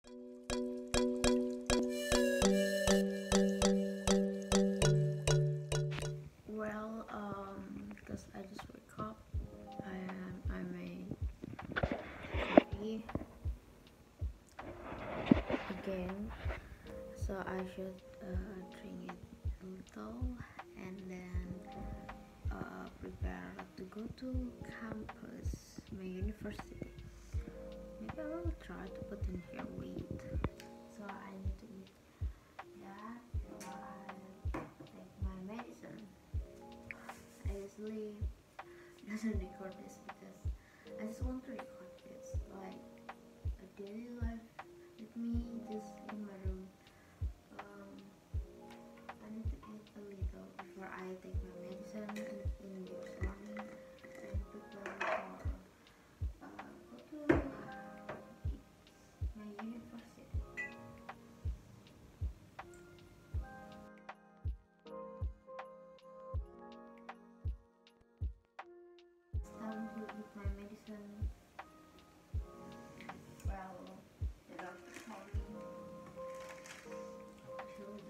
Well, because I just woke up, I made coffee again, so I should drink it a little and then prepare to go to campus, my university. Maybe I will try to put in here weight, so I need to eat that while I take my medicine. I usually doesn't record this because I just want to record this like a daily life with me just in my room. I need to eat a little before I take my medicine in the morning and prepare for go to my university. It's time to eat my medicine. Well, the doctor told me actually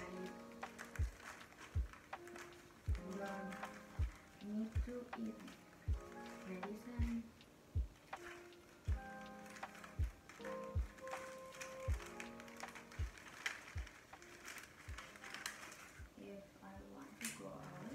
I need to eat medicine if I want to go out.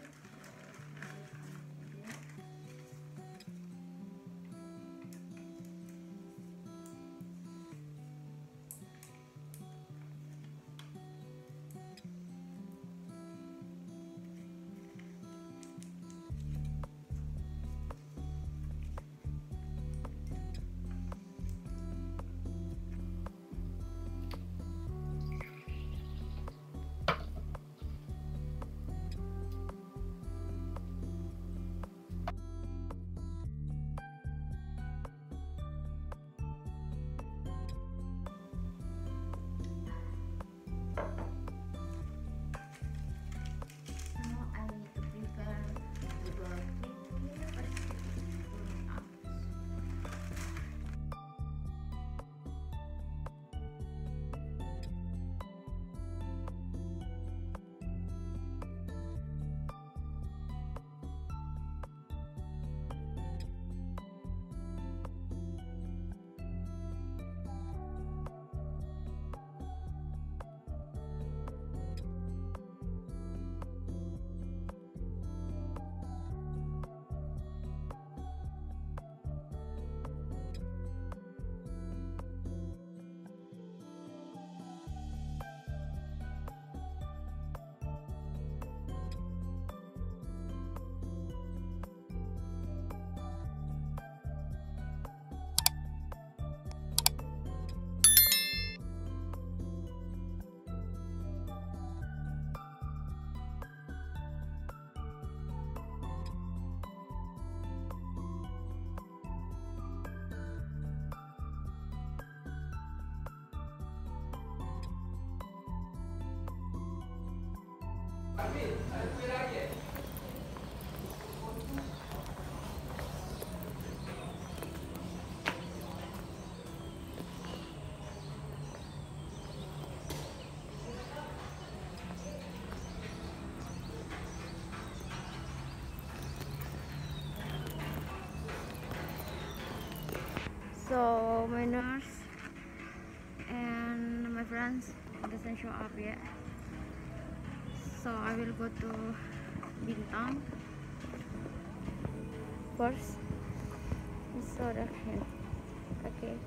So my nurse and my friends doesn't show up yet, so I will go to Bintang first. So that okay.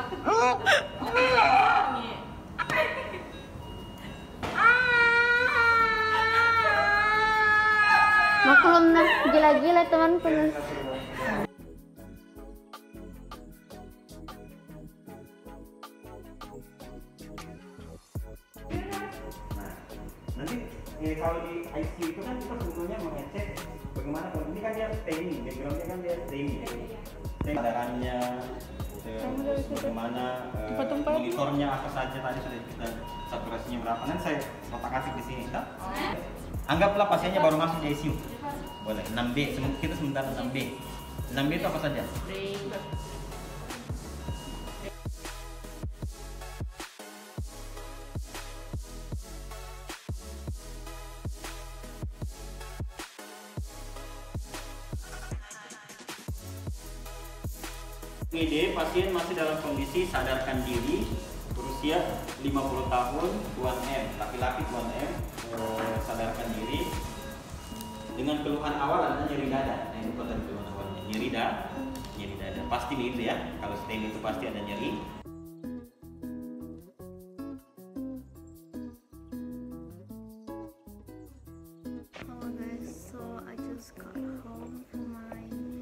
Maklum nah, gila-gila temanku. Nanti kalau di ICU itu kan kita sebetulnya mengecek bagaimana kalau ini kan dia STEMI, backgroundnya kan dia STEMI, kesadarannya, bagaimana monitornya apa saja tadi sudah kita saturasinya berapa, nanti saya otak-atik di sini. Kita anggaplah pasiennya baru masuk di ICU, boleh 6B, kita sementara 6B. 6B itu apa saja? IGD pasien masih dalam kondisi sadarkan diri, berusia 50 tahun, Tuan M, laki-laki Tuan M, sadarkan diri. Dengan keluhan awal ada nyeri dada. Nah ini kota keluhan awalnya, nyeri dada. Pasti itu ya, kalau STEM itu pasti ada nyeri. Hello guys, so I just got home from my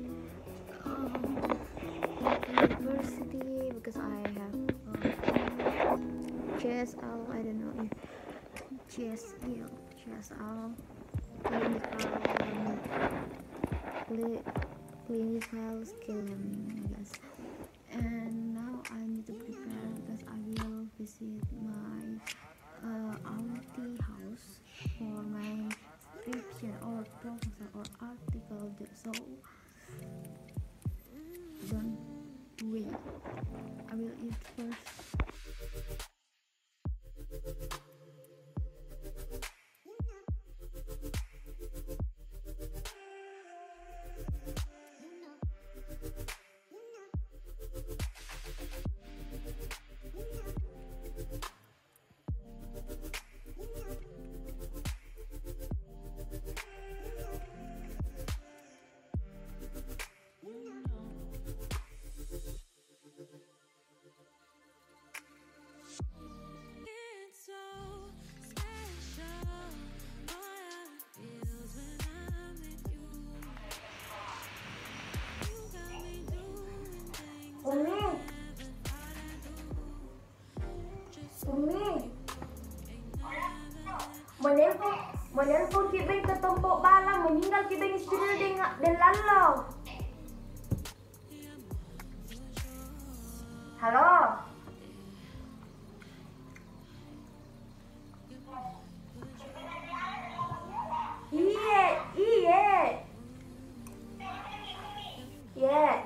university because I have CSL. I don't know if CSL clinical skill learning, I guess. And now I need to prepare because I will visit my auntie house for my prescription or proposal or article. So don't wait, I will eat first. Umi, menelpon kita ke tempat balang meninggal kita istri dan lalau. Halo. Iya. Yeah.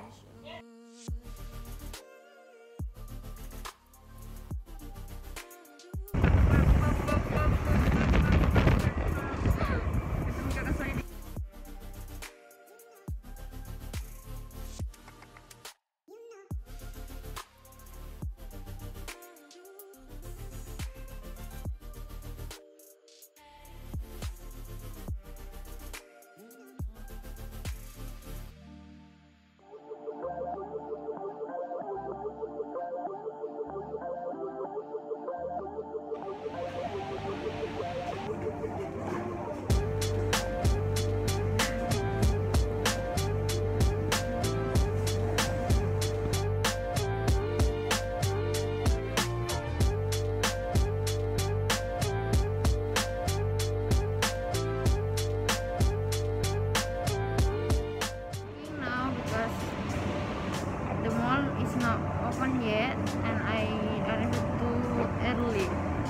Not open yet and I arrived too early.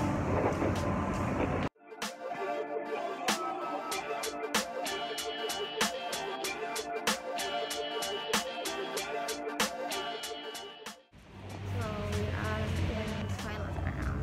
So we are in the toilet right now.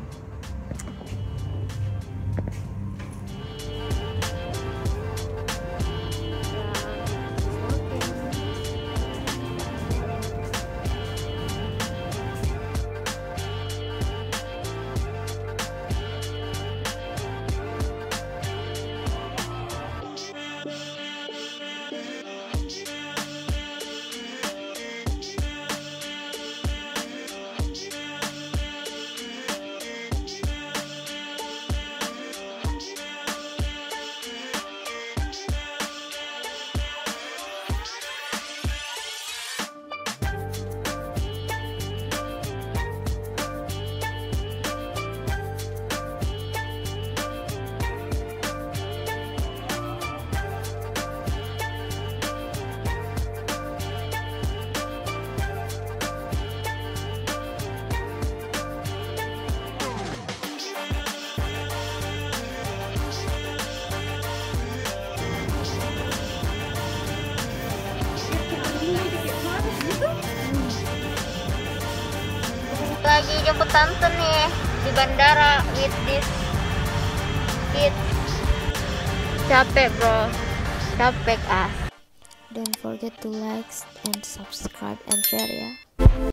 Lagi jemput tante nih di bandara with this kid. Capek bro, capek ah. Don't forget to like and subscribe and share ya.